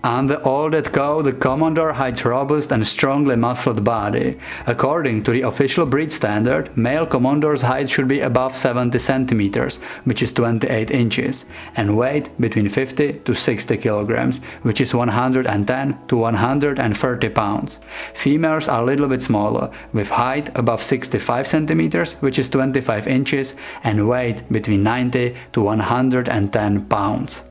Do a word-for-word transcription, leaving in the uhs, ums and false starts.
On the oldest cow, the Komondor hides robust and strongly muscled body. According to the official breed standard, male Komondor's height should be above seventy centimeters, which is twenty-eight inches, and weight between fifty to sixty kilograms, which is one hundred ten to one hundred thirty pounds. Females are a little bit smaller, with height above sixty-five centimeters, which is twenty-five inches, and weight between ninety to one hundred ten pounds.